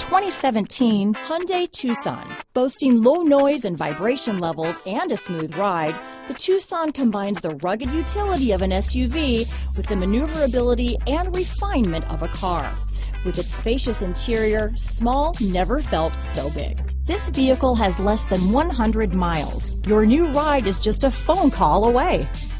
2017 Hyundai Tucson. Boasting low noise and vibration levels and a smooth ride, the Tucson combines the rugged utility of an SUV with the maneuverability and refinement of a car. With its spacious interior, small never felt so big. This vehicle has less than 100 miles. Your new ride is just a phone call away.